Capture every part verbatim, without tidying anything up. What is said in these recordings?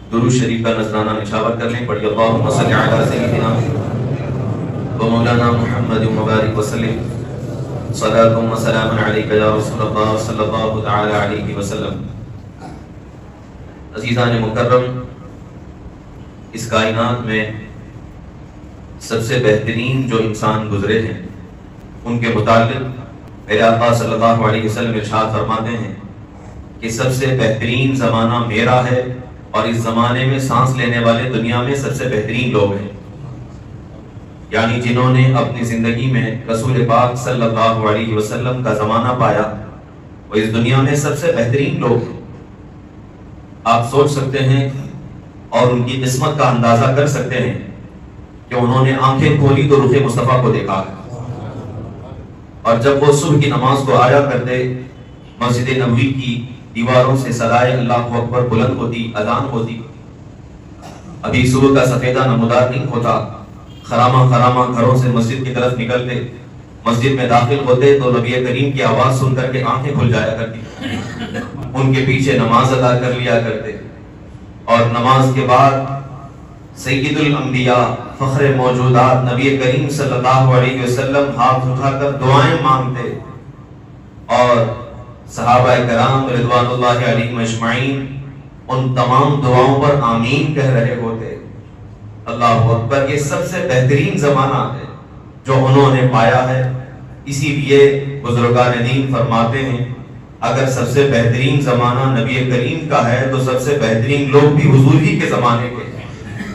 درود شریف کا نذرانہ نچھاور کر لیں. پڑھیے اللہم صلی علی سیدنا و مولانا محمد مبارک وسلم صلاۃ و سلام علیک یا رسول اللہ صلی اللہ تعالی علیہ وسلم. عزیزان مکرم، اس کائنات میں سب سے بہترین جو انسان گزرے ہیں ان کے متعلق میرے آقا صلی اللہ علیہ وسلم ارشاد فرماتے ہیں کہ سب سے بہترین زمانہ میرا ہے اور اس زمانے میں سانس لینے والے دنیا میں سب سے بہترین لوگ ہیں. یعنی جنہوں نے اپنی زندگی میں رسول پاک صلی اللہ علیہ وسلم کا زمانہ پایا وہ اس دنیا میں سب سے بہترین لوگ ہیں. آپ سوچ سکتے ہیں اور ان کی قسمت کا اندازہ کر سکتے ہیں کہ انہوں نے آنکھیں کھولی تو رخ مصطفیٰ کو دیکھا ہے، اور جب وہ صبح کی نماز کو آیا کرتے مسجد نبوی کی دیواروں سے صدائے اللہ اکبر بلند ہوتی، اذان ہوتی. ابھی صبح کا سفیدہ نمودار نہیں ہوتا. خرامہ خرامہ گھروں سے مسجد کی طرف نکلتے، مسجد میں داخل ہوتے تو نبی کریم کی آواز سن کر کے آنکھیں کھل جایا کرتی، ان کے پیچھے نماز ادا کر لیا کرتے. اور نماز کے بعد سید الانبیاء فخر موجودات نبی کریم صلی اللہ علیہ وسلم ہاتھ اٹھا کر دعائیں مانگتے اور صحابہ کرام رضوان اللہ علیہم اجمعین ان تمام دعاؤں پر آمین کہہ رہے ہوتے. اللہ اکبر. یہ سب سے بہترین زمانہ ہے جو انہوں نے پایا ہے. اسی لیے بزرگان دین فرماتے ہیں اگر سب سے بہترین زمانہ نبی کریم کا ہے تو سب سے بہترین لوگ بھی حضور ہی کے زمانے کے ہیں.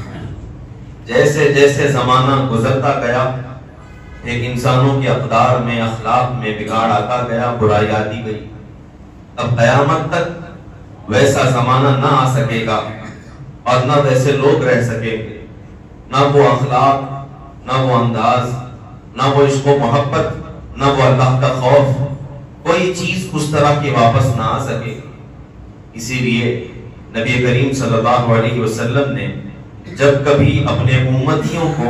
جیسے جیسے زمانہ گزرتا گیا ایک انسانوں کے اقدار میں اخلاق میں بگاڑ آتا گیا، برائی آتی گئی. اب قیامت تک ویسا زمانہ نہ آ سکے گا اور نہ ویسے لوگ رہ سکیں گے، نہ وہ اخلاق، نہ وہ انداز، نہ وہ عشق و محبت، نہ وہ اللہ کا خوف، کوئی چیز اس طرح کی واپس نہ آ سکے. اسی لیے نبی کریم صلی اللہ علیہ وسلم نے جب کبھی اپنے امتیوں کو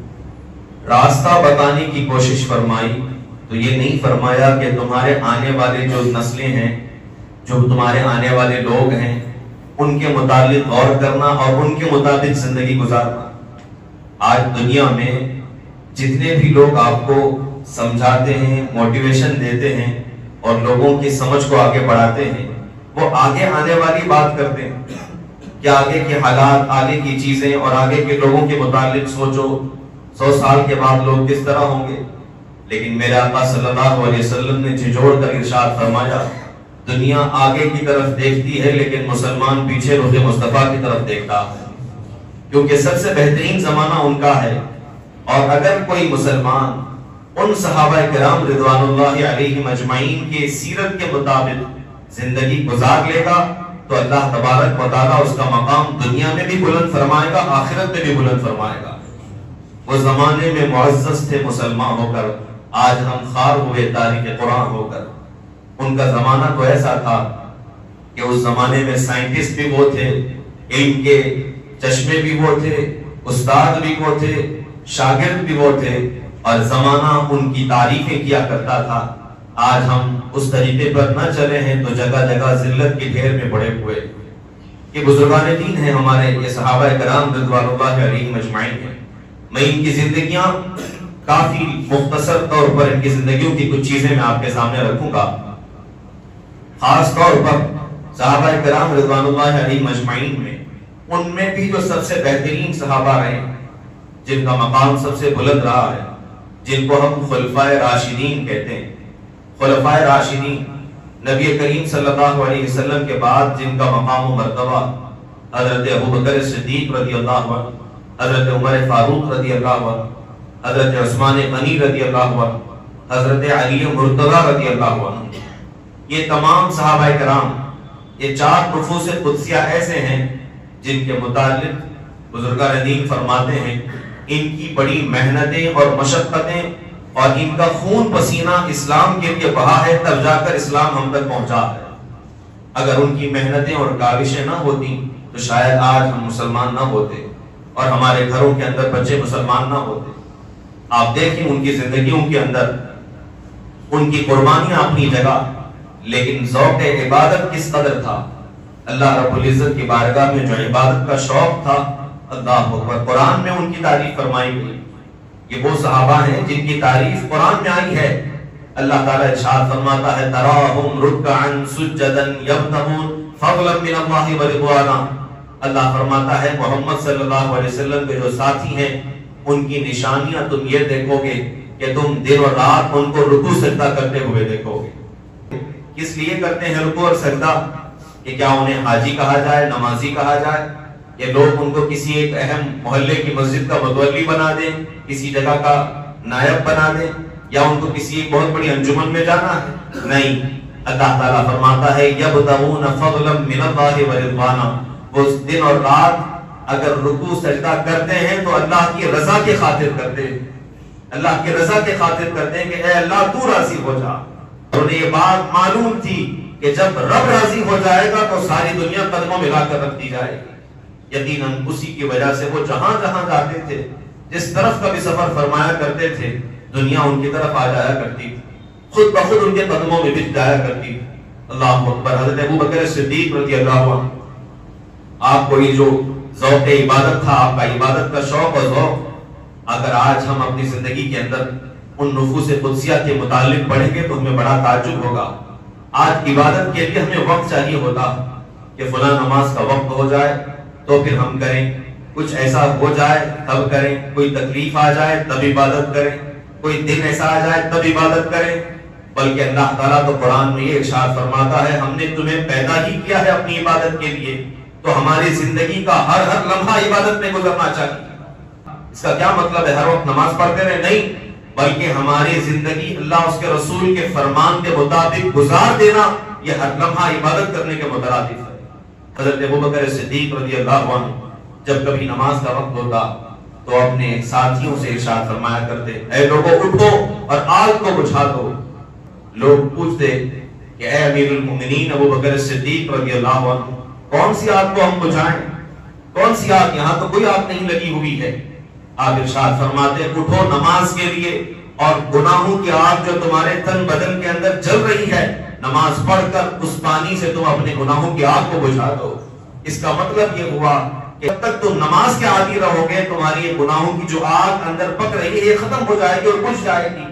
راستہ بتانے کی کوشش فرمائی تو یہ نہیں فرمایا کہ تمہارے آنے والے جو نسلیں ہیں، جو تمہارے آنے والے لوگ ہیں، ان کے متعلق غور کرنا اور ان کے مطابق زندگی گزارنا. آج دنیا میں جتنے بھی لوگ آپ کو سمجھاتے ہیں، موٹیویشن دیتے ہیں اور لوگوں کی سمجھ کو آگے بڑھاتے ہیں، وہ آگے آنے والی بات کرتے ہیں کہ آگے کے حالات، آگے کی چیزیں اور آگے کے لوگوں کے متعلق سوچو سو سال کے بعد لوگ کس طرح ہوں گے. لیکن میرے آقا صلی اللہ علیہ وسلم نے جھنجھوڑ کر ارشاد فرمایا دنیا آگے کی طرف دیکھتی ہے لیکن مسلمان پیچھے رخ مصطفیٰ کی طرف دیکھتا ہے، کیونکہ سب سے بہترین زمانہ ان کا ہے. اور اگر کوئی مسلمان ان صحابہ کرام رضوان اللہ علیہم اجمعین کے سیرت کے مطابق زندگی گزار لے گا تو اللہ تبارک و تعالیٰ اس کا مقام دنیا میں بھی بلند فرمائے گا، آخرت میں بھی بلند فرمائے گا. وہ زمانے میں معزز تھے مسلمان ہو کر، آج ہم خوار ہوئے تاریخ قرآن ہو کر. ان کا زمانہ تو ایسا تھا کہ اس زمانے میں سائنٹسٹ بھی وہ تھے، علم کے چشمے بھی وہ تھے، استاد بھی وہ تھے، شاگرد بھی وہ تھے، اور زمانہ ان کی تعریفیں کیا کرتا تھا. آج ہم اس طریقے پر نہ چلے ہیں تو جگہ جگہ ذلت کے ڈھیر میں پڑے ہوئے. یہ بزرگان دین ہیں ہمارے، یہ صحابہ کرام رضوان اللہ علیہم اجمعین ہیں. میں ان کی زندگیاں کافی مختصر طور پر ان کی زندگیوں کی کچھ چیزیں میں آپ کے سامنے رکھوں گا. خاص طور پر صحابہ کرام رضوان اللہ علیہم اجمعین میں ان میں بھی جو سب سے بہترین صحابہ رہے، جن کا مقام سب سے بلند رہا ہے، جن کو ہم خلفائے راشدین کہتے ہیں. خلفائے راشدین نبی کریم صلی اللہ علیہ وسلم کے بعد جن کا مقام و مرتبہ حضرت ابوبکر صدیق رضی اللہ عنہ، حضرت عمر فاروق رضی اللہ عنہ، حضرت عثمان غنی رضی اللہ عنہ، حضرت علی مرتضی رضی اللہ عنہ. یہ تمام صحابہ کرام، یہ چار نفوس قدسیہ ایسے ہیں جن کے متعلق بزرگان دین فرماتے ہیں ان کی بڑی محنتیں اور مشقتیں اور ان کا خون پسینہ اسلام کے لیے بہا ہے، تب جا کر اسلام ہم تک پہنچا ہے. اگر ان کی محنتیں اور کاوشیں نہ ہوتی تو شاید آج ہم مسلمان نہ ہوتے اور ہمارے گھروں کے اندر بچے مسلمان نہ ہوتے. آپ دیکھیں ان کی زندگیوں کے اندر ان کی قربانیاں اپنی جگہ، لیکن ذوق عبادت کس قدر تھا. اللہ رب العزت کی بارگاہ میں جو عبادت کا شوق تھا، اللہ اکبر، قرآن میں ان کی تعریف فرمائی گئی. یہ وہ صحابہ ہیں جن کی تعریف قرآن میں آئی ہے. اللہ تعالیٰ ارشاد فرماتا ہے تراہم رکعا سجدا یبتغون فضلا من اللہ ورضوانا. اللہ فرماتا ہے محمد صلی اللہ علیہ وسلم کے جو ساتھی ہیں ان کی نشانیاں تم یہ دیکھو گے کہ تم دن اور رات ان کو رکوع سجدہ کرتے ہوئے دیکھو گے. کس لیے کرتے ہیں رکوع اور سجدہ؟ کہ کیا انہیں حاجی کہا جائے، نمازی کہا جائے، کہ لوگ ان کو کسی ایک اہم محلے کی مسجد کا متولی بنا دیں، کسی جگہ کا نائب بنا دیں، یا ان کو کسی ایک بہت بڑی انجمن میں جانا ہے؟ نہیں. اللہ تعالیٰ فرماتا ہے یبتغون فضلا من اللہ ورضوانا. وہ دن اور رات اگر رکوع سجدہ کرتے ہیں تو اللہ کی رضا کی خاطر کرتے ہیں، اللہ کی رضا کی خاطر کرتے ہیں کہ اے اللہ تو راضی ہو جا. انہیں یہ بات معلوم تھی کہ جب رب راضی ہو جائے گا تو ساری دنیا قدموں میں لا کر رکھ دی جائے گی. یقیناً اسی کی وجہ سے وہ جہاں جہاں جاتے تھے، جس طرف کا بھی سفر فرمایا کرتے تھے، دنیا ان کی طرف آ جایا کرتی تھی، خود بخود ان کے قدموں میں بچ جایا کرتی تھی. اللہ اکبر. حضرت ابو بکر صدیق رضی اللہ عنہ، آپ کو یہ جو ذوق عبادت تھا، آپ کا عبادت کا شوق اور ذوق، اگر آج ہم اپنی زندگی کے اندر ان نفوس قدسیہ کے متعلق پڑھیں گے تو ہمیں بڑا تعجب ہوگا. آج عبادت کے لیے ہمیں وقت چاہیے ہوتا کہ فلاں نماز کا وقت ہو جائے تو پھر ہم کریں، کچھ ایسا ہو جائے تب کریں، کوئی تکلیف آ جائے تب عبادت کریں، کوئی دن ایسا آ جائے تب عبادت کریں. بلکہ اللہ تعالیٰ تو قرآن میں یہ ارشاد فرماتا ہے ہم نے تمہیں پیدا ہی کیا ہے اپنی عبادت کے لیے، تو ہماری زندگی کا ہر ہر لمحہ عبادت میں گزرنا چاہیے. اس کا کیا مطلب ہے ہر وقت نماز پڑھتے رہے؟ نہیں، بلکہ ہماری زندگی اللہ اس کے رسول کے فرمان کے مطابق گزار دینا، یہ ہر لمحہ عبادت کرنے کے مترادف ہے. حضرت ابو بکر صدیق رضی اللہ عنہ جب کبھی نماز کا وقت ہوتا تو اپنے ساتھیوں سے ارشاد فرمایا کرتے اے لوگوں اٹھو اور آگ کو بجھا دو. لوگ پوچھتے کہ اے امیر المومنین ابو بکر صدیق رضی اللہ عنہ، کون سی آگ کو ہم بجھائیں؟ کون سی آگ؟ یہاں تو کوئی آگ نہیں لگی ہوئی ہے. آپ ارشاد فرماتے اٹھو نماز کے لیے، اور گناہوں کی آگ جو تمہارے تن بدن کے اندر جل رہی ہے، نماز پڑھ کر اس پانی سے تم اپنے گناہوں کی آگ کو بجھا دو. اس کا مطلب یہ ہوا کہ جب تک تم نماز کے عادی رہو گے تمہاری یہ گناہوں کی جو آگ اندر پک رہی ہے یہ ختم ہو جائے گی اور بجھ جائے گی.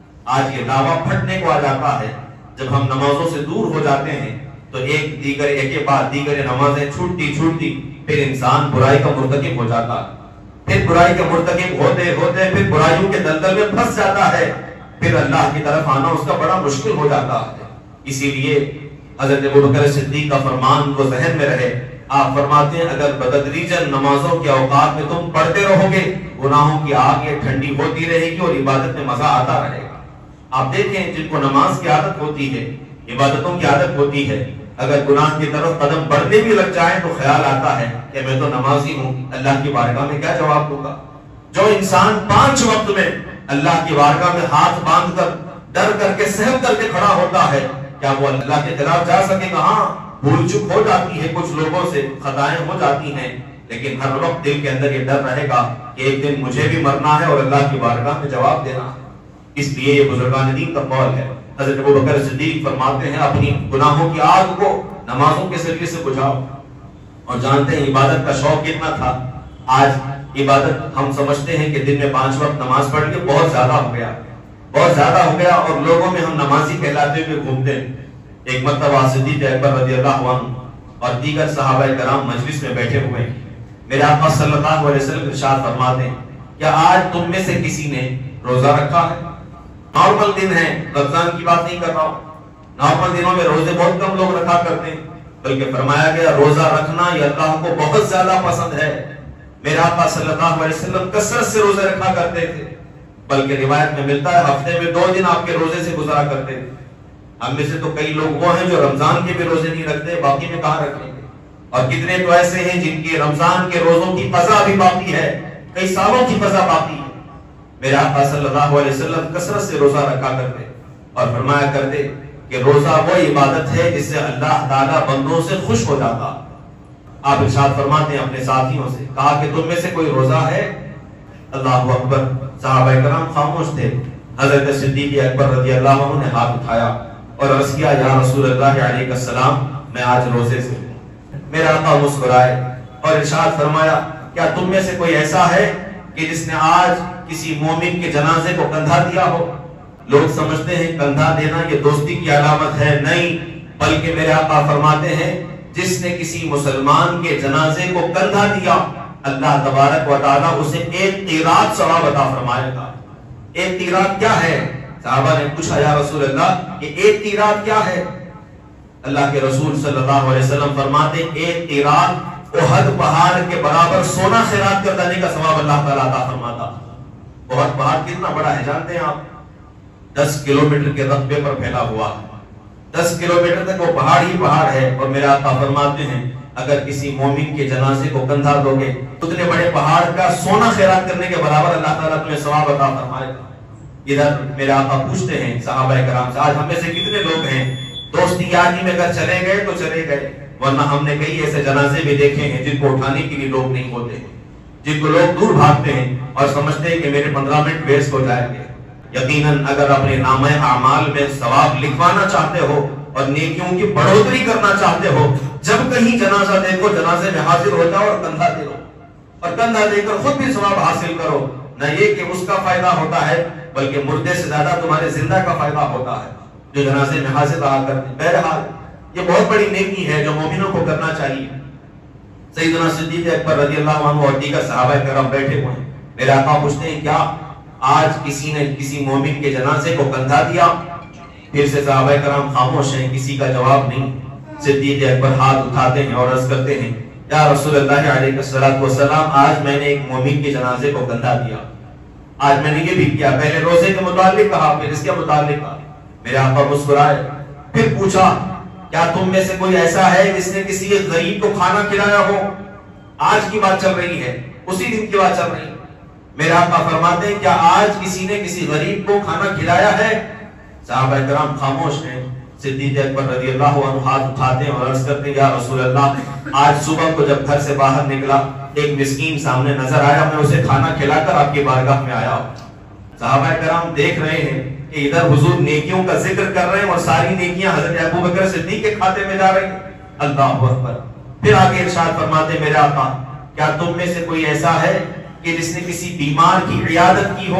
آج یہ دعویٰ پھٹنے کو آ جاتا ہے جب ہم نمازوں سے دور ہو جاتے ہیں تو ایک دیگر ایک کے بعد دیگر نمازیں چھوٹتی چھوٹتی پھر انسان برائی کا مرتکب ہو جاتا ہے. پھر برائی کے مرتکب ہوتے ہوتے پھر برائیوں کے دلدل میں پھنس جاتا ہے، پھر اللہ کی طرف آنا اس کا بڑا مشکل ہو جاتا ہے. اسی لیے حضرت ابو بکر صدیق کا فرمان کو ذہن میں رہے. آپ فرماتے ہیں اگر بتدریجاً نمازوں کے اوقات میں تم پڑھتے رہو گے گناہوں کی آگ یہ ٹھنڈی ہوتی رہے گی اور عبادت میں مزہ آتا رہے گا. آپ دیکھیں جن کو نماز کی عادت ہوتی ہے، عبادتوں کی عادت ہوتی ہے، اگر گناہ کی طرف قدم بڑھنے بھی لگ جائیں تو خیال آتا ہے کہ میں تو نمازی ہوں، اللہ کی بارگاہ میں کیا جواب دوں گا. جو انسان پانچ وقت میں اللہ کی بارگاہ میں ہاتھ باندھ کر ڈر کر کے سہم کر کے کھڑا ہوتا ہے، کیا وہ اللہ کے خلاف جا سکے گا؟ ہاں بھول چک ہو جاتی ہے، کچھ لوگوں سے خطائیں ہو جاتی ہیں، لیکن ہر وقت دل کے اندر یہ ڈر رہے گا کہ ایک دن مجھے بھی مرنا ہے اور اللہ کی بارگاہ میں جواب دینا ہے. اس لیے یہ بزرگان دین کا قول ہے. حضرت ابو بکر صدیق فرماتے ہیں اپنی گناہوں کی آگ کو نمازوں کے ذریعے سے بجھاؤ. اور جانتے ہیں عبادت کا شوق کتنا تھا. آج عبادت ہم سمجھتے ہیں کہ دن میں پانچ وقت نماز پڑھ کے بہت زیادہ ہو گیا بہت زیادہ ہو گیا اور لوگوں میں ہم نمازی کہلاتے ہوئے گھومتے ہیں. ایک مرتبہ صدیق اکبر رضی اللہ عنہ اور دیگر صحابہ کرام مجلس میں بیٹھے ہوئے ہیں. میرے آقا صلی اللہ علیہ وسلم ارشاد فرماتے ہیں کیا آج تم میں سے کسی نے روزہ رکھا ہے؟ نارمل دن ہے، رمضان کی بات نہیں کر رہا ہوں، نارمل دنوں میں روزے بہت کم لوگ رکھا کرتے ہیں، بلکہ فرمایا گیا روزہ رکھنا یہ اللہ کو بہت زیادہ پسند ہے. میرے آقا صلی اللہ علیہ وسلم کثرت سے روزے رکھا کرتے تھے، بلکہ روایت میں ملتا ہے ہفتے میں دو دن آپ کے روزے سے گزارا کرتے تھے. ہم میں سے تو کئی لوگ وہ ہیں جو رمضان کے بھی روزے نہیں رکھتے، باقی میں کہاں رکھیں گے. اور کتنے تو ایسے ہیں جن کی رمضان کے روزوں کی قضا بھی باقی ہے، کئی سالوں کی قضا باقی ہے. میرے آقا صلی اللہ علیہ وسلم کثرت سے روزہ رکھا کرتے اور فرمایا کرتے کہ روزہ وہ عبادت ہے جس سے اللہ تعالیٰ بندوں سے خوش ہو جاتا. آپ ارشاد فرماتے ہیں اپنے ساتھیوں سے، کہا کہ تم میں سے کوئی روزہ ہے؟ اللہ اکبر. صحابہ کرام خاموش تھے. حضرت صدیق اکبر رضی اللہ عنہ نے ہاتھ اٹھایا اور عرض کیا یا رسول اللہ علیہ السلام میں آج روزے سے ہوں. میرے آقا مسکرائے اور ارشاد فرمایا کیا تم میں سے کوئی ایسا ہے کہ جس نے آج کسی مومن کے جنازے کو کندھا دیا ہو؟ لوگ سمجھتے ہیں کندھا دینا یہ دوستی کی علامت ہے، نہیں، بلکہ میرے آقا فرماتے ہیں جس نے کسی مسلمان کے جنازے کو کندھا دیا اللہ تبارک و تعالیٰ اسے ایک قیراط ثواب عطا فرمائے گا۔ ایک قیراط کیا ہے؟ صحابہ نے پوچھا یا رسول اللہ کہ ایک قیراط کیا ہے؟ اللہ کے رسول صلی اللہ علیہ وسلم فرماتے ایک قیراط احد پہاڑ کے برابر سونا خیرات کر دینے کا ثواب اللہ تعالیٰ عطا فرماتا۔ احد پہاڑ کتنا بڑا ہے جانتے ہیں آپ؟ دس کلومیٹر کے رقبے پر پھیلا ہوا ہے، دس کلومیٹر تک وہ پہاڑ ہی پہاڑ ہے، اور میرے آقا فرماتے ہیں اگر کسی مومن کے جنازے کو کندھا دو گے اتنے بڑے پہاڑ کا سونا خیرات کرنے کے برابر اللہ تعالیٰ تمہیں ثواب عطا فرمائے گا۔ ادھر میرے آقا پوچھتے ہیں صحابہ کرام سے آج ہم میں سے کتنے لوگ ہیں دوستی یاری میں اگر چلے گئے تو چلے گئے، ورنہ ہم نے کئی ایسے جنازے بھی دیکھے ہیں جن کو اٹھانے کے لیے لوگ نہیں ہوتے، جن کو لوگ دور بھاگتے ہیں اور سمجھتے ہیں کہ میرے پندرہ منٹ ویسٹ ہو جائیں گے۔ یقیناً اگر اپنے نامہ اعمال میں ثواب لکھوانا چاہتے ہو اور نیکیوں کی بڑھوتری کرنا چاہتے ہو، جب کہیں جنازہ دیکھو جنازے میں حاضر ہو جاؤ اور کندھا دے دو، اور کندھا دے کر خود بھی ثواب حاصل کرو، نہ یہ کہ اس کا فائدہ ہوتا ہے بلکہ مردے سے زیادہ تمہارے زندہ کا فائدہ ہوتا ہے جو جنازے میں حاضر رہا کرتے۔ بہرحال یہ بہت بڑی نیکی ہے جو مومنوں کو کرنا چاہیے۔ سیدنا صدیق اکبر رضی اللہ عنہ اور دیگر صحابہ کرام بیٹھے ہوئے ہیں، میرے آقا پوچھتے ہیں کیا آج کسی نے کسی مومن کے جنازے کو کندھا دیا؟ پھر سے صحابہ کرام خاموش ہیں، کسی کا جواب نہیں۔ صدیق اکبر ہاتھ اٹھاتے ہیں اور عرض کرتے ہیں یا رسول اللہ علیہ الصلوۃ والسلام آج میں نے ایک مومن کے جنازے کو کندھا دیا، آج میں نے یہ بھی کیا، پہلے روزے کے متعلق کہا پھر اس کے متعلق کہا۔ میرے آقا مسکرائے، پھر پوچھا کیا تم میں سے کوئی ایسا ہے جس نے کسی غریب کو کھانا کھلایا ہو؟ آج کی بات چل رہی ہے، اسی دن کی بات چل رہی ہے۔ میرے آقا فرماتے ہیں کیا آج کسی نے کسی غریب کو کھانا کھلایا ہے؟ صحابہ کرام خاموش ہیں۔ صدیق اکبر رضی اللہ عنہ ہاتھ اٹھاتے ہیں اور عرض کرتے ہیں یا رسول اللہ آج صبح کو جب گھر سے باہر نکلا ایک مسکین سامنے نظر آیا، میں اسے کھانا کھلا کر آپ کی بارگاہ میں آیا۔ صحابہ کرام دیکھ رہے ہیں کہ ادھر حضور نیکیوں کا ذکر کر رہے ہیں اور ساری نیکیاں حضرت ابو بکر صدیق کے کھاتے میں جا رہی ہیں۔ اللہ اکبر۔ پھر آگے ارشاد فرماتے میرے آقا کیا تم میں سے کوئی ایسا ہے کہ جس نے کسی بیمار کی عیادت کی ہو؟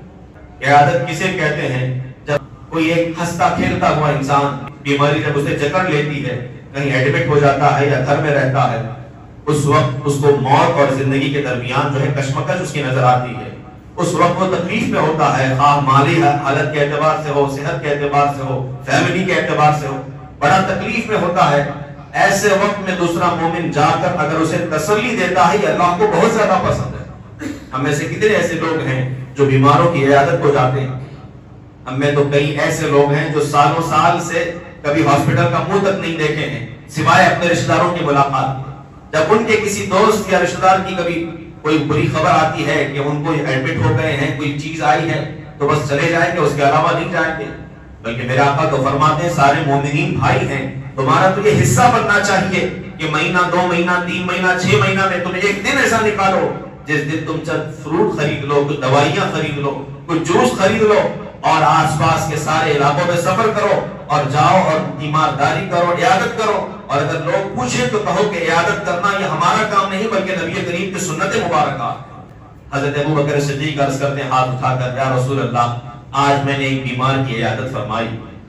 عیادت کسے کہتے ہیں؟ جب کوئی ایک ہنستا کھیلتا ہوا انسان بیماری جب اسے جکڑ لیتی ہے، کہیں ایڈمٹ ہو جاتا ہے یا گھر میں رہتا ہے، اس وقت اس کو موت اور زندگی کے درمیان جو ہے کشمکش اس کی نظر آتی ہے، اس وقت وہ تکلیف میں ہوتا ہے، خواہ مالی حالت کے اعتبار سے ہو، صحت کے اعتبار سے ہو، فیملی کے اعتبار سے ہو، بڑا تکلیف میں ہوتا ہے۔ ایسے وقت میں دوسرا مومن جا کر اگر اسے تسلی دیتا ہے یہ اللہ کو بہت زیادہ پسند ہے۔ ہم میں سے کتنے ایسے لوگ ہیں جو بیماروں کی عیادت کو جاتے ہیں؟ ہم میں تو کئی ایسے لوگ ہیں جو سالوں سال سے کبھی ہاسپٹل کا منہ تک نہیں دیکھے ہیں سوائے اپنے رشتہ داروں کی ملاقات کے۔ جب ان کے کسی دوست یا رشتہ دار کی کبھی کوئی بری خبر آتی ہے کہ ان کو ایڈمٹ ہو گئے ہیں، کوئی چیز آئی ہے، تو بس چلے جائیں گے، اس کے علاوہ نہیں جائیں گے۔ بلکہ میرے آقا تو فرماتے ہیں سارے مومنین بھائی ہیں، تمہارا تو یہ حصہ بننا چاہیے کہ مہینہ دو مہینہ تین مہینہ چھ مہینہ میں تم ایک دن ایسا نکالو جس دن تم چند فروٹ خرید لو، کوئی دوائیاں خرید لو، کوئی جوس خرید لو اور آس پاس کے سارے علاقوں میں سفر کرو اور جاؤ اور تیمارداری کرو، عیادت کرو، اور اگر لوگ پوچھیں تو کہو کہ عیادت کرنا یہ ہمارا کام نہیں بلکہ نبی کریم کی سنت مبارکہ۔ حضرت ابو بکر صدیق عرض کرتے ہیں ہاتھ اٹھا کر یا رسول اللہ آج میں نے ایک بیمار کی عیادت فرمائی،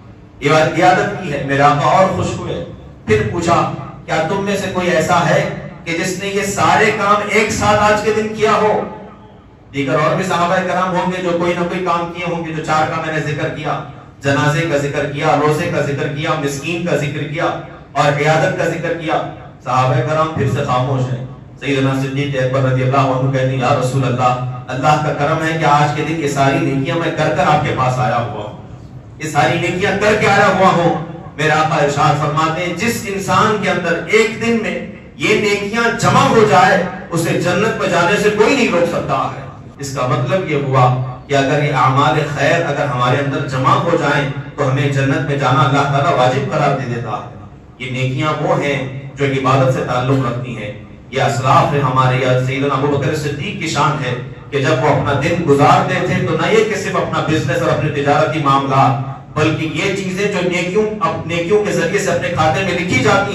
عیادت کی ہے، میرا آقا اور خوش ہوئے۔ پھر پوچھا کیا تم میں سے کوئی ایسا ہے کہ جس نے یہ سارے کام ایک ساتھ آج کے دن کیا ہو؟ دیگر اور بھی صحابہ کرام ہوں گے جو کوئی نہ کوئی کام کیے ہوں گے، جو چار کا میں نے ذکر کیا، جنازے کا ذکر کیا، روزے کا ذکر کیا، مسکین کا ذکر کیا اور عیادت کا ذکر کیا۔ صحابہ کرام پھر سے خاموش ہیں۔ سیدنا صدیق اکبر رضی اللہ عنہ کہتے ہیں یا رسول اللہ اللہ کا کرم ہے کہ آج کے دن یہ ساری نیکیاں میں کر کر آپ کے پاس آیا ہوا ہوں، یہ ساری نیکیاں کر کے آیا ہوا ہوں۔ میرا آقا ارشاد فرماتے ہیں جس انسان کے اندر ایک دن میں یہ نیکیاں جمع ہو جائے اسے جنت میں جانے سے کوئی نہیں روک سکتا ہے۔ اس کا مطلب یہ ہوا کہ اگر یہ اعمال خیر اگر ہمارے اندر جمع ہو جائیں تو ہمیں جنت میں جانا اللہ تعالیٰ واجب قرار دے دیتا ہے۔ یہ نیکیاں وہ ہیں جو عبادت سے تعلق رکھتی ہیں۔ یہ اسلاف ہے ہمارے، یا سیدنا ابو بکر صدیق کی شان ہے کہ جب وہ اپنا دن گزارتے تھے تو نہ یہ کہ صرف اپنا بزنس اور اپنے تجارتی معاملات بلکہ یہ چیزیں جو نیکیوں نیکیوں کے ذریعے سے اپنے کھاتے میں لکھی جاتی ہیں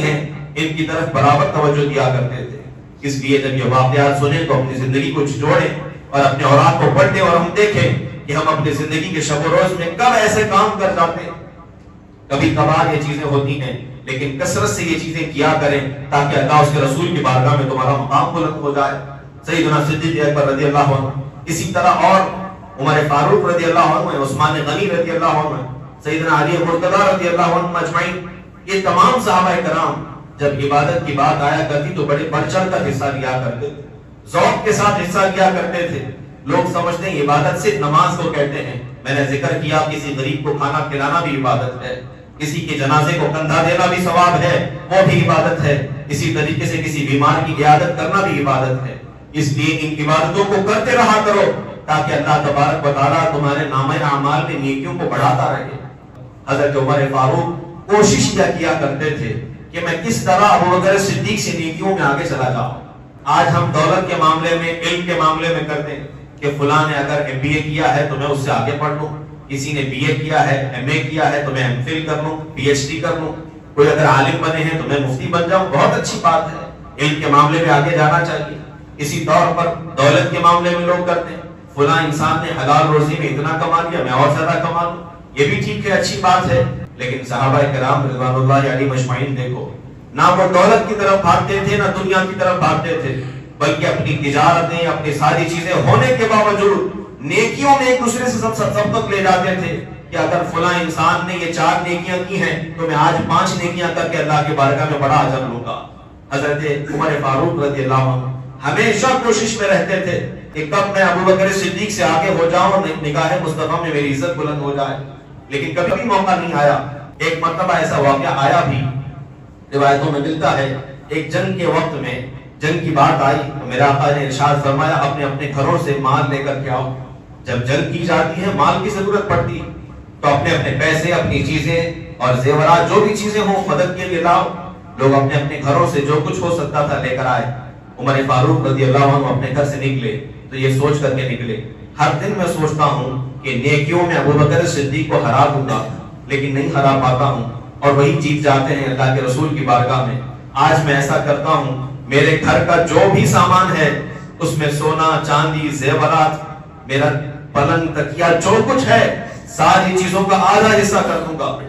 ان کی طرف برابر توجہ دیا کرتے تھے. اس لیے جب یہ واقعات سنیں تو اپنی زندگی کو چھوڑیں اور اپنے اوراق کو پڑھیں اور ہم دیکھیں کہ ہم اپنی زندگی کے شب و روز میں کب ایسے کام کر جاتے ہیں. کبھی کبھار یہ چیزیں ہوتی ہیں لیکن کثرت سے یہ چیزیں کیا کریں تاکہ اللہ اس کے رسول کی بارگاہ میں تمہارا مقام بلند ہو جائے. سیدنا صدیق اکبر رضی اللہ عنہ، اسی طرح اور عمر فاروق رضی اللہ عنہ، عثمان غنی رضی اللہ عنہ، سیدنا علی مرتضی رضی اللہ عنہ اجمعین، یہ تمام صحابہ کرام جب عبادت کی بات آیا کرتی تو بڑے بڑھ چڑھ کر حصہ لیا کرتے تھے، ذوق کے ساتھ حصہ لیا کرتے تھے. لوگ سمجھتے ہیں عبادت صرف نماز کو کہتے ہیں. میں نے ذکر کیا کسی غریب کو کھانا کھلانا بھی عبادت ہے، کسی کے جنازے کو کندھا دینا بھی ثواب ہے، وہ بھی عبادت ہے. اسی طریقے سے کسی بیمار کی عیادت کرنا بھی عبادت ہے. اس لیے ان عبادتوں کو کرتے رہا کرو تاکہ اللہ تبارک و تعالیٰ تمہارے نامہ اعمال میں نیکیوں کو بڑھاتا رہے. حضرت عمر فاروق کوشش کیا کیا کرتے تھے کہ میں کس طرح ابو بکر صدیق سے نیکیوں میں آگے چلا جاؤں. آج ہم دولت کے معاملے میں، علم کے معاملے میں کرتے ہیں کہ فلاں نے اگر ایم بی اے کیا ہے تو میں اس سے آگے پڑھ لوں، کسی نے بی اے کیا ہے، ایم اے کیا ہے تو میں ایم فل کر لوں، پی ایچ ڈی کر لوں، کوئی اگر عالم بنے ہیں تو میں مفتی بن جاؤں. بہت اچھی بات ہے، علم کے معاملے میں آگے جانا چاہیے. اسی طور پر دولت کے معاملے میں لوگ کرتے ہیں فلاں انسان نے حلال روزی میں اتنا کما لیا، میں اور زیادہ کما لوں. یہ بھی ٹھیک ہے، اچھی بات ہے. لیکن صحابہ کرام رضوان اللہ علیہم اجمعین دیکھو، نہ وہ دولت کی طرف بھاگتے تھے نہ دنیا کی طرف بھاگتے تھے، بلکہ اپنی تجارتیں، اپنی ساری چیزیں ہونے کے باوجود نیکیوں میں ایک دوسرے سے سب سبقت لے جاتے تھے کہ اگر فلاں انسان نے یہ چار نیکیاں کی ہیں تو میں آج پانچ نیکیاں کر کے اللہ کی بارگاہ میں بڑا اجر لوں گا. حضرت عمر فاروق رضی اللہ عنہ ہمیشہ کوشش میں رہتے تھے کہ کب میں ابو بکر صدیق سے آگے ہو جاؤں اور نگاہ مصطفیٰ میں میری عزت بلند ہو جائے. لیکن کبھی بھی موقع نہیں آیا. ایک مرتبہ ایسا واقعہ آیا بھی، روایتوں میں ملتا ہے، ایک جنگ کے وقت میں جنگ کی بات آئی تو میرا آقا نے ارشاد فرمایا اپنے اپنے گھروں سے مال لے کر کے آؤ. جب جنگ کی جاتی ہے مال کی ضرورت پڑتی تو اپنے اپنے پیسے، اپنی چیزیں اور زیورات جو بھی چیزیں ہوں مدد کے لیے لاؤ. لوگ اپنے اپنے گھروں سے جو کچھ ہو سکتا تھا لے کر آئے. عمر فاروق رضی اللہ عنہ اپنے گھر سے نکلے تو یہ سوچ کر کے نکلے، ہر دن میں سوچتا ہوں کہ نیکیوں میں ابو بکر صدیق کو ہرا دوں گا، لیکن نہیں ہرا پاتا ہوں اور وہی جیت جاتے ہیں اللہ کے رسول کی بارگاہ میں. آج میں ایسا کرتا ہوں، میرے گھر کا جو بھی سامان ہے اس میں سونا چاندی زیورات، میرا پلنگ تکیا جو کچھ ہے ساری چیزوں کا آدھا حصہ کر دوں گا.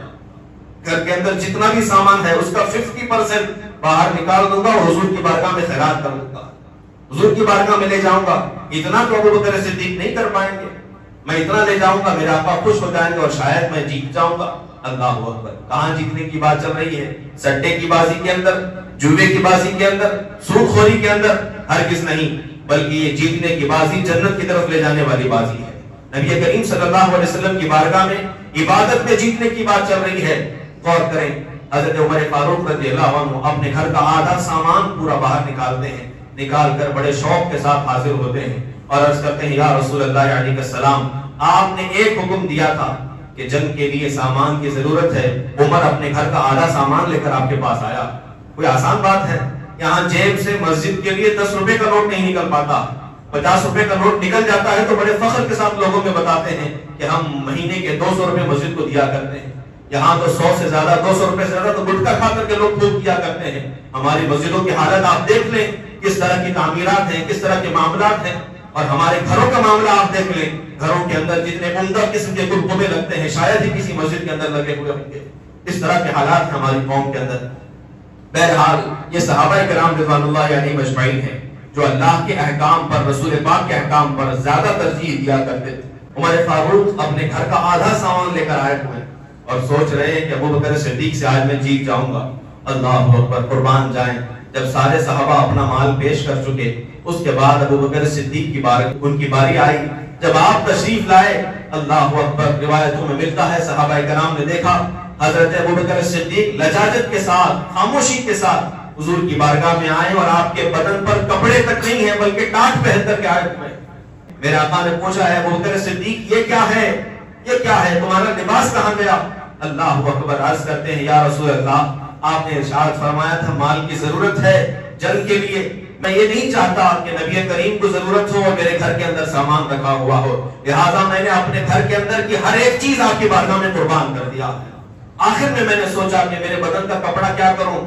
گھر کے اندر جتنا بھی سامان ہے اس کا ففٹی پرسینٹ باہر نکال دوں گا اور حضور کی بارگاہ میں خیرات کر دوں گا، حضور کی بارگاہ میں لے جاؤں گا. اتنا تو ابو بکر صدیق نہیں کر پائیں گے، میں اتنا لے جاؤں گا، میرا آقا خوش ہو جائیں گے اور شاید میں جیت جاؤں گا. اللہ اکبر. کہاں جیتنے کی بات چل رہی ہے؟ سٹے کی بازی کے اندر، جوے کی بازی کے اندر، سود خوری کے اندر؟ ہرگز نہیں، بلکہ یہ جیتنے کی بازی جنت کی طرف لے جانے والی بازی ہے. نبی کریم صلی اللہ علیہ وسلم کی بارگاہ میں عبادت میں جیتنے کی بات چل رہی ہے. غور کریں، حضرت عمر فاروق رضی اللہ عنہ اپنے گھر کا آدھا سامان پورا باہر نکالتے ہیں، نکال کر بڑے شوق کے ساتھ حاضر ہوتے ہیں اور عرض کرتے ہیں یا رسول اللہ علیہ السلام، آپ نے ایک حکم دیا تھا کہ جنگ کے لیے سامان کی ضرورت ہے. عمر اپنے گھر کا آدھا سامان لے کر آپ کے پاس آیا. کوئی آسان بات ہے؟ یہاں جیب سے مسجد کے لیے دس روپے کا نوٹ نہیں نکل پاتا، پچاس روپے کا نوٹ نکل جاتا ہے تو بڑے فخر کے ساتھ لوگوں میں بتاتے ہیں کہ ہم مہینے کے دو سو روپے مسجد کو دیا کرتے ہیں. یہاں تو سو سے زیادہ، دو سو روپے سے زیادہ تو گٹکا کھا کر کے لوگ پھونک کیا کرتے ہیں. ہماری مسجدوں کی حالت آپ دیکھ لیں، کس طرح کی تعمیرات ہیں، کس طرح کے معاملات ہیں. اور ہمارے گھروں کا معاملہ آپ دیکھ لیں، گھروں کے اندر جتنے عمدہ قسم کے گلدستے لگتے ہیں شاید ہی کسی مسجد کے اندر لگے ہوئے ہوں گے. اس طرح کے حالات ہیں ہماری قوم کے اندر. بہرحال یہ صحابہ کرام رضوان اللہ علیہم اجمعین ہیں جو اللہ کے احکام پر، رسول پاک کے احکام پر زیادہ ترجیح دیا کرتے تھے. عمر فاروق اپنے گھر کا آدھا سامان لے کر آئے ہوئے اور سوچ رہے ہیں کہ ابو بکر صدیق سے آج میں جیت جاؤں گا. اللہ اکبر، قربان جائیں. جب سارے صحابہ اپنا مال پیش کر چکے اس کے بعد ابو بکر صدیق کی باری ان کی باری آئی. جب آپ تشریف لائے، اللہ اکبر، روایتوں میں ملتا ہے صحابہ کرام نے دیکھا حضرت ابو بکر صدیق لجاجت کے ساتھ، خاموشی کے ساتھ حضور کی بارگاہ میں آئے اور آپ کے بدن پر کپڑے تک نہیں ہیں بلکہ ٹاٹ پہن کر کے آئے ہوئے. میرے آقا نے پوچھا ہے ابو بکر صدیق یہ کیا ہے، یہ کیا ہے، تمہارا لباس کہاں گیا؟ اللہ اکبر، عرض کرتے ہیں یا رسول اللہ، آپ نے ارشاد فرمایا تھا مال کی ضرورت ہے جنگ کے لیے، میں یہ نہیں چاہتا کہ نبی کریم کو ضرورت ہو اور میرے گھر کے اندر سامان رکھا ہوا ہو، لہٰذا میں نے اپنے گھر کے اندر کی ہر ایک چیز آپ کی بارگاہ میں قربان کر دیا ہے. آخر میں میں نے سوچا کہ میرے بدن کا کپڑا کیا کروں،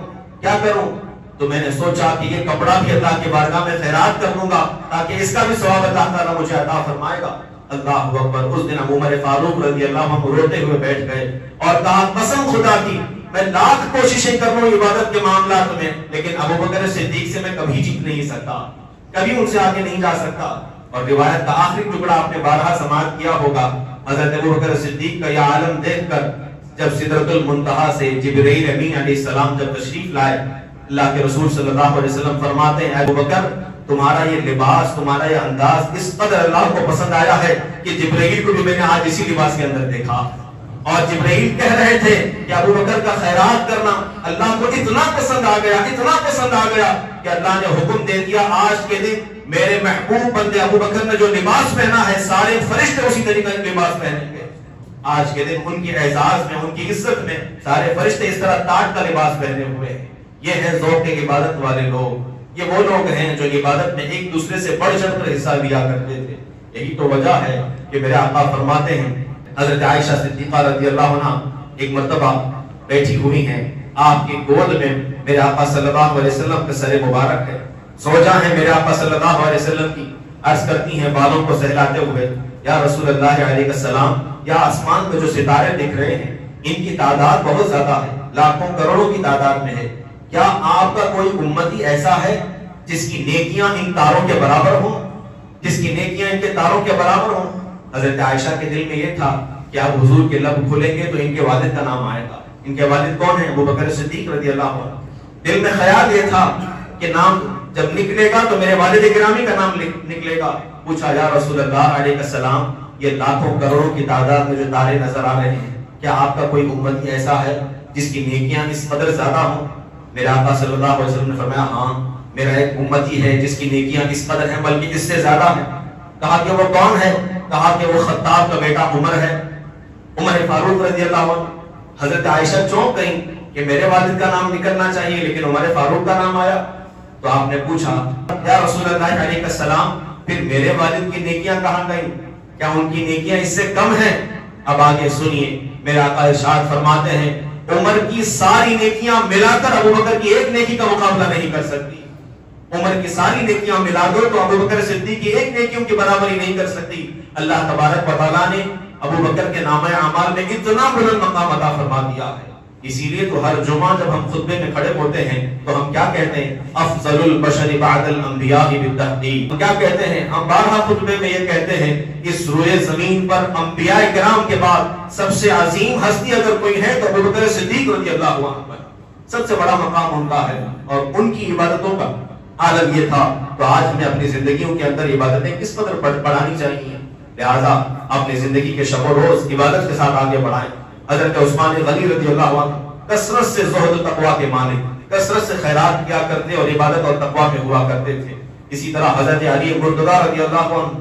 کیا کروں؟ تو میں نے سوچا کہ یہ کپڑا بھی اللہ کی بارگاہ میں خیرات کر دوں گا تاکہ اس کا بھی ثواب اللہ تعالیٰ مجھے عطا فرمائے گا۔ اللہ اکبر۔ اس دن ابو عمر فاروق رضی اللہ عنہ روتے ہوئے بیٹھ گئے اور کہا قسم خدا کی میں لاکھ کوششیں کر لوں عبادت کے معاملات میں، لیکن ابو بکر صدیق سے میں کبھی جیت نہیں سکتا، کبھی ان سے آگے نہیں جا سکتا۔ اور روایت کا آخری ٹکڑا آپ نے بارہا سماعت کیا ہوگا، حضرت ابو بکر صدیق کا یہ عالم دیکھ کر جب سدرۃ المنتہا سے جبرائیل امین علیہ السلام جب تشریف لائے، اللہ کے رسول صلی اللہ علیہ وسلم فرماتے ہیں ابو بکر تمہارا یہ لباس، تمہارا یہ انداز اس قدر اللہ کو پسند آیا ہے کہ جبرائیل کو بھی میں نے آج اسی لباس کے اندر دیکھا۔ اور جبرائیل کہہ رہے تھے کہ ابو بکر کا خیرات کرنا اللہ کو اتنا پسند آ گیا، اتنا پسند آ گیا کہ اللہ نے حکم دے دیا آج کے دن میرے محبوب بندے ابو بکر نے جو لباس پہنا ہے سارے فرشتے اسی طریقے کا لباس پہنیں گے۔ آج کے دن ان کی اعزاز میں، ان کی عزت میں سارے فرشتے اس طرح تاج کا لباس پہنے ہوئے ہیں۔ یہ ہے ذوق عبادت والے لوگ، یہ وہ لوگ ہیں جو عبادت میں ایک دوسرے سے بڑھ چڑھ کر حصہ لیا کرتے تھے۔ یہی تو وجہ ہے کہ میرے آقا فرماتے ہیں، حضرت عائشہ صدیقہ رضی اللہ عنہ ایک مرتبہ بیٹھی ہوئی ہیں، آپ کی گود میں میرے آقا صلی اللہ علیہ وسلم کا سر مبارک ہے، سوجا ہے میرے آقا صلی اللہ علیہ وسلم کی، عرض کرتی ہیں بالوں کو سہلاتے ہوئے یا رسول اللہ علیہ السلام، یا آسمان میں جو ستارے دکھ رہے ہیں ان کی تعداد بہت زیادہ ہے، لاکھوں کروڑوں کی تعداد میں ہے، کیا آپ کا کوئی امتی ایسا ہے جس کی نیکیاں ان تاروں کے برابر ہوں، جس کی نیکیاں ان کے تاروں کے برابر ہوں؟ حضرت عائشہ کے دل میں یہ تھا کہ اب حضور کے لب کھلیں گے تو ان کے والد کا نام آئے گا۔ ان کے والد کون ہیں؟ ابو بکر صدیق رضی اللہ عنہ۔ دل میں خیال یہ تھا کہ نام جب نکلے گا تو میرے والد گرامی کا نام نکلے گا۔ پوچھا یا رسول اللہ علیہ السلام، یہ لاکھوں کروڑوں کی تعداد میں جو تارے نظر آ رہے ہیں، کیا آپ کا کوئی امتی ایسا ہے جس کی نیکیاں اس قدر زیادہ ہوں؟ میرے آقا صلی اللہ علیہ وسلم نے فرمایا ہاں، میرا ایک امتی ہے جس کی نیکیاں اس قدر ہیں بلکہ اس سے زیادہ ہیں۔ کہا کہ وہ کون ہے؟ کہا کہ وہ خطاب کا بیٹا عمر ہے، عمر فاروق رضی اللہ عنہ۔ حضرت عائشہ چونک گئیں کہ میرے والد کا نام نکلنا چاہیے لیکن عمر فاروق کا نام آیا۔ تو آپ نے پوچھا یا رسول اللہ علیہ السلام، پھر میرے والد کی نیکیاں کہاں گئیں؟ کیا ان کی نیکیاں اس سے کم ہیں؟ اب آگے سنیے، میرے آقا ارشاد فرماتے ہیں عمر کی ساری نیکیاں ملا کر ابو بکر کی ایک نیکی کا مقابلہ نہیں کر سکتی۔ عمر کی ساری نیکیاں ملا دو تو ابو بکر صدیق کی ایک نیکیوں کی برابری نہیں کر سکتی۔ اللہ تبارک و تعالیٰ نے ابو بکر کے نامہ اعمال میں اتنا بلند مقام عطا فرما دیا ہے، اسی لیے تو ہر جمعہ جب ہم خطبے میں کھڑے ہوتے ہیں تو ہم کیا کہتے ہیں؟ افضل البشر بعد الانبیاء بالتحقیق۔ ہم کیا کہتے ہیں؟ ہم بارہا خطبے میں یہ کہتے ہیں اس روئے زمین پر انبیاء کرام کے بعد سب سے عظیم ہستی اگر کوئی ہے تو ابو بکر صدیق رضی اللہ عنہ، سب سے بڑا مقام ان کا ہے اور ان کی عبادتوں کا عالم یہ تھا۔ تو آج ہمیں اپنی زندگیوں کے اندر عبادتیں کس قدر بڑھانی چاہیے، لہذا اپنی زندگی کے شب و روز عبادت کے ساتھ آگے بڑھائیں۔ حضرت عثمان غنی رضی اللہ عنہ کثرت سے زہد و تقویٰ کے مالک، کثرت سے خیرات کیا کرتے اور عبادت اور تقویٰ میں ہوا کرتے تھے۔ اسی طرح حضرت علی مرتضیٰ رضی اللہ عنہ،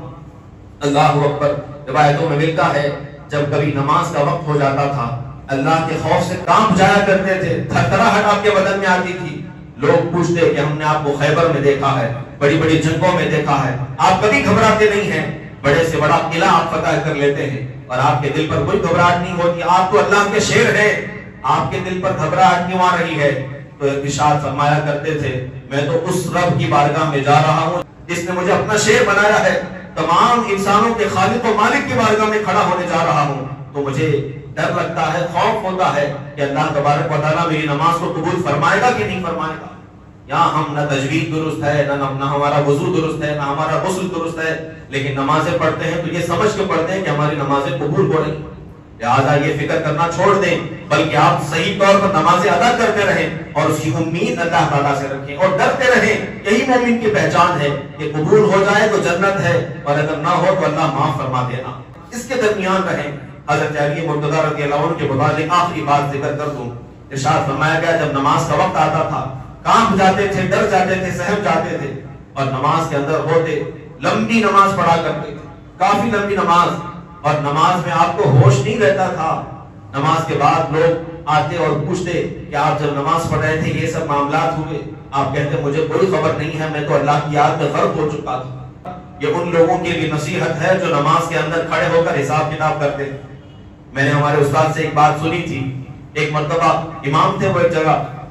اللہ اکبر، روایتوں میں ملتا ہے جب کبھی نماز کا وقت ہو جاتا تھا اللہ کے خوف سے کانپ جایا کرتے تھے، تھرتھراہٹ آپ کے بدن میں آتی تھی۔ لوگ پوچھتے کہ ہم نے آپ کو خیبر میں دیکھا ہے، بڑی بڑی جنگوں میں دیکھا ہے، آپ کبھی گھبراتے نہیں ہیں، بڑے سے بڑا قلعہ آپ فتح کر لیتے ہیں اور آپ کے دل پر کوئی گھبراہٹ نہیں ہوتی، آپ تو اللہ کے شیر ہیں، آپ کے دل پر گھبراہٹ کیوں آ رہی ہے؟ تو ارشاد فرمایا کرتے تھے میں تو اس رب کی بارگاہ میں جا رہا ہوں جس نے مجھے اپنا شیر بنایا ہے، تمام انسانوں کے خالق و مالک کی بارگاہ میں کھڑا ہونے جا رہا ہوں، تو مجھے ڈر لگتا ہے، خوف ہوتا ہے کہ اللہ تبارک و تعالیٰ میری نماز کو قبول فرمائے گا کہ نہیں فرمائے گا۔ یہاں ہم نہ تجوید درست ہے، نہ نہ ہمارا وضو درست ہے، نہ ہمارا غسل درست ہے، لیکن نمازیں پڑھتے ہیں تو یہ سمجھ کے پڑھتے ہیں کہ ہماری نمازیں قبول ہو رہی ہیں۔ لہٰذا یہ فکر کرنا چھوڑ دیں، بلکہ آپ صحیح طور پر نمازیں ادا کرتے رہیں اور اس کی امید اللہ تعالیٰ سے رکھیں اور ڈرتے رہیں۔ یہی مومن کی پہچان ہے کہ قبول ہو جائے تو جنت ہے اور اگر نہ ہو تو اللہ معاف فرما دینا، اس کے درمیان رہیں۔ حضرت علی مرتضیٰ رضی اللہ عنہ کے متعلق آخری بات ذکر کر دوں، ارشاد فرمایا گیا جب نماز کا وقت آتا تھا کانپ جاتے تھے، ڈر جاتے تھے، سہم جاتے تھے اور نماز کے اندر ہوتے، لمبی نماز پڑھا کرتے تھے، کافی لمبی نماز، اور نماز میں آپ کو ہوش نہیں رہتا تھا۔ نماز کے بعد لوگ آتے اور پوچھتے کہ آپ جب نماز پڑھ رہے تھے یہ سب معاملات ہوئے، آپ کہتے مجھے کوئی خبر نہیں ہے، میں تو اللہ کی یاد میں غرق ہو چکا تھا۔ یہ ان لوگوں کے لیے نصیحت ہے جو نماز کے اندر کھڑے ہو کر حساب کتاب کرتے تھے۔ میں نے ہمارے استاد سے ایک بات سنی تھی، ایک مرتبہ امام تھے وہ ایک جگہ،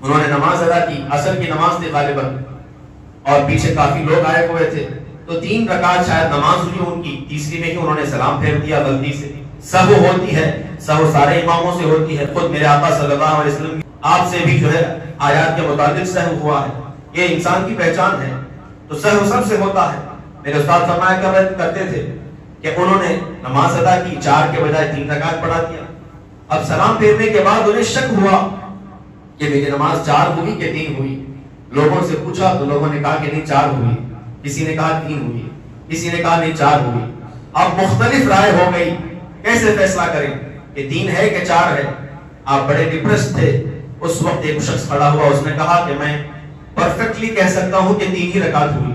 انہوں نے نماز ادا کی، عصر کی نماز تھی غالباً، اور پیچھے کافی لوگ آئے ہوئے تھے، تو تین رکعت شاید نماز ہوئی ان کی، تیسری میں ہی انہوں نے سلام پھیر دیا غلطی سے۔ سہو ہوتی ہے، سہو سارے اماموں سے ہوتی ہے، خود میرے آقا صلی اللہ علیہ وسلم آپ سے بھی جو ہے آیات کے مطابق سہو ہوا ہے، یہ انسان کی پہچان ہے، تو سہو سب سے ہوتا ہے۔ میرے استاد فرمایا کرتے تھے کہ انہوں نے نماز ادا کی، چار کے بجائے تین رکعت پڑھا دیا۔ اب سلام پھیرنے کے بعد انہیں شک ہوا کہ میری نماز چار ہوئی کہ تین ہوئی۔ لوگوں سے پوچھا تو لوگوں نے کہا کہ نہیں چار ہوئی، کسی نے کہا تین ہوئی، کسی نے کہا نہیں چار ہوئی۔ اب مختلف رائے ہو گئی، کیسے فیصلہ کریں کہ تین ہے کہ چار ہے؟ آپ بڑے ڈپریس تھے۔ اس وقت ایک شخص کھڑا ہوا، اس نے کہا کہ میں پرفیکٹلی کہہ سکتا ہوں کہ تین ہی رکعت ہوئی،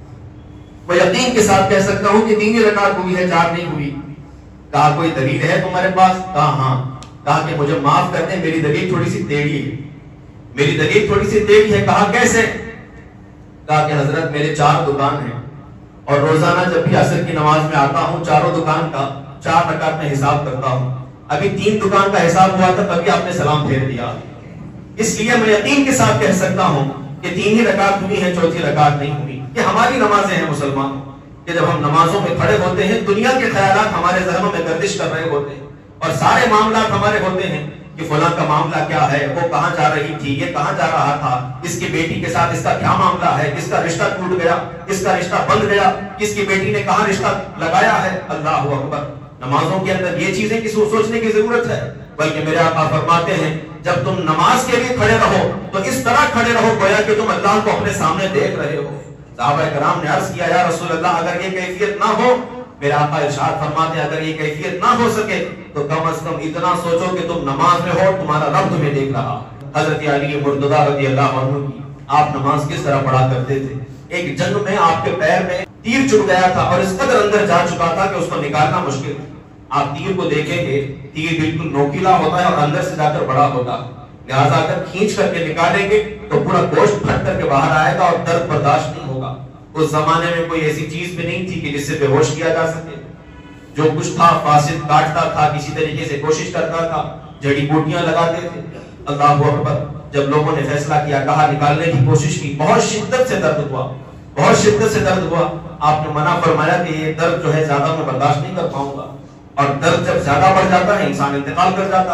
میں یقین کے ساتھ کہہ سکتا ہوں کہ تین ہی رکعت ہوئی ہے، چار نہیں ہوئی۔ کہا کوئی دلیل ہے تمہارے پاس؟ کہا ہاں۔ کہا کہ مجھے معاف کر دیں، میری دلیل تھوڑی سی ٹیڑھی ہے، میری دلیل تھوڑی سی ٹیڑھی ہے۔ کہا کیسے؟ کہا کہ حضرت میرے چار دکان ہیں، اور روزانہ جب بھی عصر کی نماز میں آتا ہوں چاروں دکان کا چار رکعت میں حساب کرتا ہوں، ابھی تین دکان کا حساب ہوا تھا تبھی آپ نے سلام پھیر دیا، اس لیے میں یقین کے ساتھ کہہ سکتا ہوں کہ تین ہی رکعت ہوئی ہیں، چوتھی رکعت نہیں ہوئی۔ یہ ہماری نمازیں ہیں مسلمانوں کہ جب ہم نمازوں میں کھڑے ہوتے ہیں دنیا کے خیالات ہمارے ذہنوں میں گردش کر رہے ہوتے ہیں، اور سارے معاملات ہمارے ہوتے ہیں کہ فلاں کا معاملہ کیا ہے، وہ کہاں جا رہی تھی، یہ کہاں جا رہا تھا، اس کی بیٹی کے ساتھ اس کا کیا معاملہ ہے، کس کا رشتہ ٹوٹ گیا، کس کا رشتہ بند گیا، کس کی بیٹی نے کہاں رشتہ لگایا ہے۔ اللہ اکبر، نمازوں کے اندر یہ چیزیں کسی کو سوچنے کی ضرورت ہے؟ بلکہ میرے آقا فرماتے ہیں جب تم نماز کے لیے کھڑے رہو تو اس طرح کھڑے رہو گویا کہ تم اللہ کو اپنے سامنے دیکھ رہے ہو۔ صحابہ کرام نے عرض کیا یا رسول اللہ اگر یہ کیفیت نہ ہو، میرے آقا ارشاد فرماتے ہیں اگر یہ کیفیت نہ ہو سکے تو کم از کم اتنا سوچو کہ تم نماز میں ہو، تمہارا رب تمہیں دیکھ رہا۔ حضرت علی مرتضیٰ رضی اللہ عنہ کی آپ نماز کس طرح پڑھا کرتے تھے؟ ایک جنگ میں آپ کے پیر میں تیر چبھ گیا تھا اور اس قدر اندر جا چکا تھا کہ اس کو نکالنا مشکل تھا۔ آپ تیر کو دیکھیں گے، تیر بالکل نوکیلا ہوتا ہے اور اندر سے جا کر بڑا ہوتا ہے، لہٰذا اگر کھینچ کر کے نکالیں گے تو پورا گوشت پھٹ کر کے باہر آئے گا اور درد برداشت نہیں ہوگا۔ اس زمانے میں کوئی ایسی چیز بھی نہیں تھی کہ جس سے بے ہوش کیا جا سکے، جو کچھ تھا فاسد کاٹتا تھا، کسی طریقے سے کوشش کرتا تھا، جڑی بوٹیاں لگاتے تھے۔ اللہ اکبر، جب لوگوں نے فیصلہ کیا، کہا نکالنے کی کوشش کی، بہت شدت سے درد ہوا، بہت شدت سے درد ہوا۔ آپ نے منع فرمایا کہ یہ درد جو ہے زیادہ میں برداشت نہیں کر پاؤں گا، اور درد جب زیادہ بڑھ جاتا ہے انسان انتقال کر جاتا۔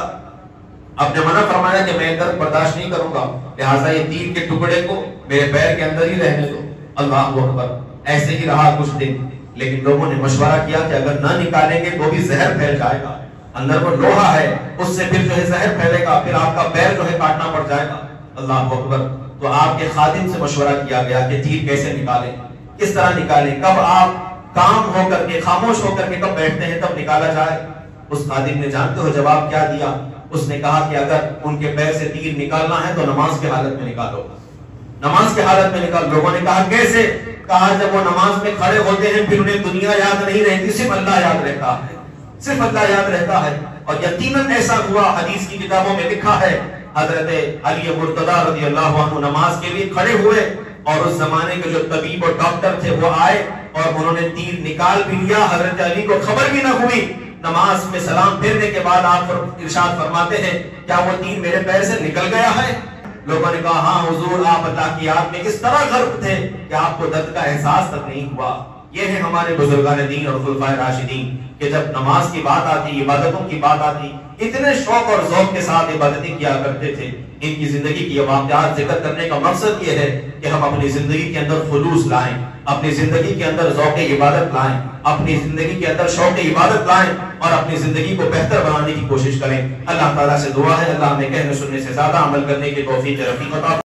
آپ نے منع فرمایا کہ میں درد برداشت نہیں کروں گا، لہٰذا یہ تیر کے ٹکڑے کو میرے پیر کے اندر ہی رہنے دو۔ اللہ اکبر، ایسے ہی رہا کچھ دن، لیکن لوگوں نے مشورہ کیا کہ اگر نہ نکالیں گے تو بھی زہر پھیل جائے گا، اندر وہ لوہا ہے، اس سے پھر جو ہے زہر پھیلے گا، پھر آپ کا پیر جو ہے کاٹنا پڑ جائے گا۔ اللہ اکبر، تو آپ کے خادم سے مشورہ کیا گیا کہ تیر کیسے نکالیں، کس طرح نکالیں، کب آپ کام ہو کر کے خاموش ہو کر کے کب بیٹھتے ہیں تب نکالا جائے۔ اس خادم نے جانتے ہو جواب کیا دیا؟ اس نے کہا کہ اگر ان کے پیر سے تیر نکالنا ہے تو نماز کے حالت میں نکالو، نماز کے حالت میں نکال۔ لوگوں نے کہا کیسے؟ کہا جب وہ نماز میں کھڑے ہوتے ہیں پھر انہیں دنیا یاد نہیں رہتی، صرف اللہ یاد رہتا ہے، صرف اللہ یاد رہتا ہے۔ اور یقیناً ایسا ہوا، حدیث کی کتابوں میں لکھا ہے حضرت علی مرتضیٰ رضی اللہ عنہ نماز کے لیے کھڑے ہوئے اور اس زمانے کے جو طبیب اور ڈاکٹر تھے وہ آئے اور انہوں نے تیر نکال بھی لیا، حضرت علی کو خبر بھی نہ ہوئی۔ نماز میں سلام پھیرنے کے بعد آپ ارشاد فرماتے ہیں کیا وہ تیر میرے پیر سے نکل گیا ہے؟ لوگوں نے کہا ہاں حضور، آپ اللہ کی یاد میں اس طرح غرق تھے کہ آپ کو درد کا احساس تک نہیں ہوا۔ یہ ہے ہمارے بزرگان دین اور خلفائے راشدین کہ جب نماز کی بات آتی، عبادتوں کی بات آتی، اتنے شوق اور ذوق کے ساتھ عبادتیں کیا کرتے تھے۔ ان کی زندگی کی واقعات ذکر کرنے کا مقصد یہ ہے کہ ہم اپنی زندگی کے اندر خلوص لائیں، اپنی زندگی کے اندر ذوق عبادت لائیں، اپنی زندگی کے اندر شوق عبادت لائیں اور اپنی زندگی کو بہتر بنانے کی کوشش کریں۔ اللہ تعالیٰ سے دعا ہے اللہ ہمیں کہنے سننے سے زیادہ عمل کرنے کی توفیق رفیق عطا